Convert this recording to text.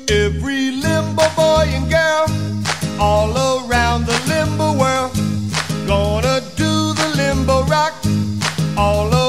Every limbo boy and girl all around the limbo world gonna do the limbo rock all